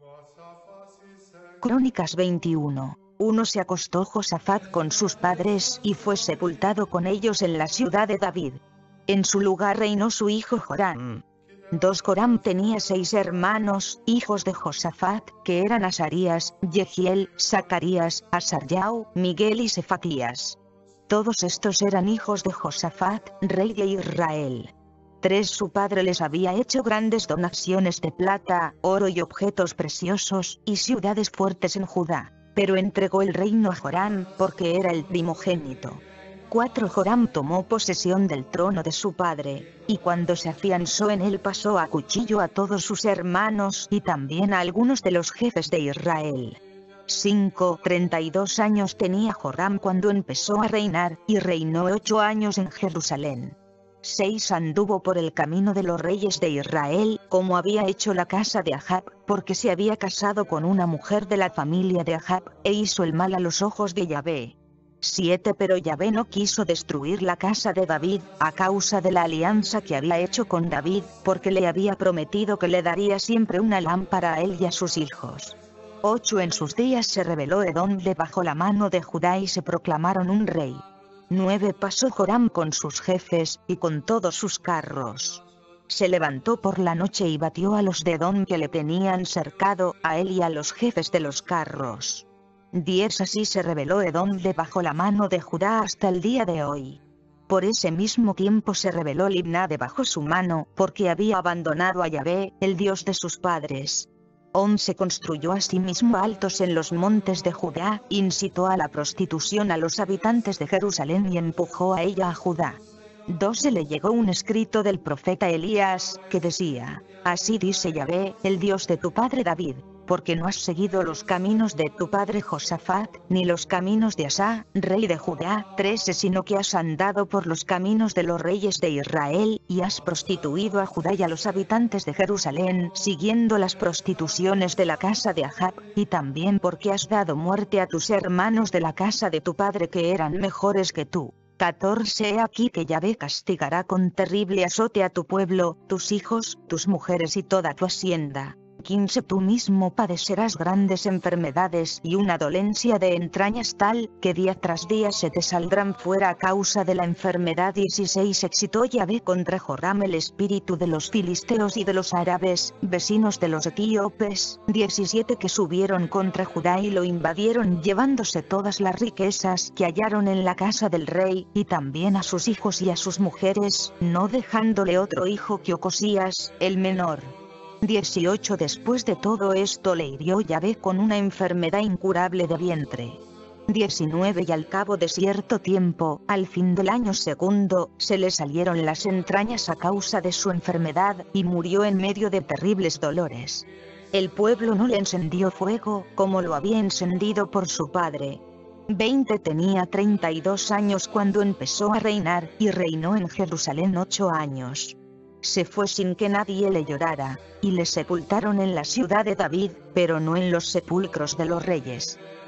Crónicas 21. Se acostó Josafat con sus padres y fue sepultado con ellos en la ciudad de David. En su lugar reinó su hijo Joram. 2. Joram tenía 6 hermanos, hijos de Josafat, que eran Azarías, Jehiel, Zacarías, Asarjao, Miguel y Sefatías. Todos estos eran hijos de Josafat, rey de Israel. 3. Su padre les había hecho grandes donaciones de plata, oro y objetos preciosos, y ciudades fuertes en Judá, pero entregó el reino a Joram, porque era el primogénito. 4. Joram tomó posesión del trono de su padre, y cuando se afianzó en él pasó a cuchillo a todos sus hermanos y también a algunos de los jefes de Israel. 5. 32 años tenía Joram cuando empezó a reinar, y reinó 8 años en Jerusalén. 6. Anduvo por el camino de los reyes de Israel, como había hecho la casa de Ahab, porque se había casado con una mujer de la familia de Ahab, e hizo el mal a los ojos de Yahvé. 7. Pero Yahvé no quiso destruir la casa de David, a causa de la alianza que había hecho con David, porque le había prometido que le daría siempre una lámpara a él y a sus hijos. 8. En sus días se rebeló Edom bajo la mano de Judá y se proclamaron un rey. 9. Pasó Joram con sus jefes, y con todos sus carros. Se levantó por la noche y batió a los de Edom que le tenían cercado, a él y a los jefes de los carros. 10. Así se rebeló Edom bajo la mano de Judá hasta el día de hoy. Por ese mismo tiempo se rebeló Libná bajo su mano, porque había abandonado a Yahvé, el Dios de sus padres. 11. Construyó asimismo altos en los montes de Judá, incitó a la prostitución a los habitantes de Jerusalén y empujó a ella a Judá. 12. Le llegó un escrito del profeta Elías, que decía: Así dice Yahvé, el Dios de tu padre David, porque no has seguido los caminos de tu padre Josafat, ni los caminos de Asa, rey de Judá. 13. Sino que has andado por los caminos de los reyes de Israel, y has prostituido a Judá y a los habitantes de Jerusalén, siguiendo las prostituciones de la casa de Ahab, y también porque has dado muerte a tus hermanos de la casa de tu padre que eran mejores que tú. 14. He aquí que Yahvé castigará con terrible azote a tu pueblo, tus hijos, tus mujeres y toda tu hacienda. 15. Tú mismo padecerás grandes enfermedades y una dolencia de entrañas tal, que día tras día se te saldrán fuera a causa de la enfermedad. 16. Excitó Yahvé contra Joram el espíritu de los filisteos y de los árabes, vecinos de los etíopes. 17. Que subieron contra Judá y lo invadieron llevándose todas las riquezas que hallaron en la casa del rey, y también a sus hijos y a sus mujeres, no dejándole otro hijo que Ocosías, el menor. 18. Después de todo esto le hirió Yahvé con una enfermedad incurable de vientre. 19. Y al cabo de cierto tiempo, al fin del año segundo, se le salieron las entrañas a causa de su enfermedad, y murió en medio de terribles dolores. El pueblo no le encendió fuego, como lo había encendido por su padre. 20. Tenía 32 años cuando empezó a reinar, y reinó en Jerusalén 8 años. Se fue sin que nadie le llorara, y le sepultaron en la ciudad de David, pero no en los sepulcros de los reyes.